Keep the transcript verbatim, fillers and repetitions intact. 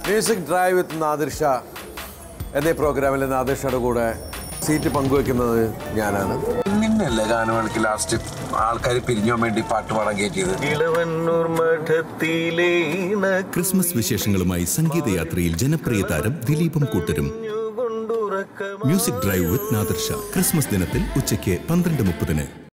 Music drive with Nadir Shah എന്നീ പ്രോഗ്രാമിൽ Nadir ഷായുടെ കൂടെ സീറ്റ് പങ്കുവെക്കുന്നത് ഞാനാണ്. നിന്നല്ലേ ഗാനമേളയ്ക്ക് ലാസ്റ്റ് ആൾക്കാർ പിരിഞ്ഞു വേണ്ടി പാട്ട് പാടാൻ കയറ്റിയത്? ക്രിസ്മസ് വിശേഷങ്ങളുമായി സംഗീതയാത്രയിൽ ജനപ്രിയ താരം ദിലീപും കൂട്ടരും. Music drive with Nadir Shah Christmas ദിനത്തിൽ ഉച്ചയ്ക്ക് പന്ത്രണ്ട് മുപ്പതിന്.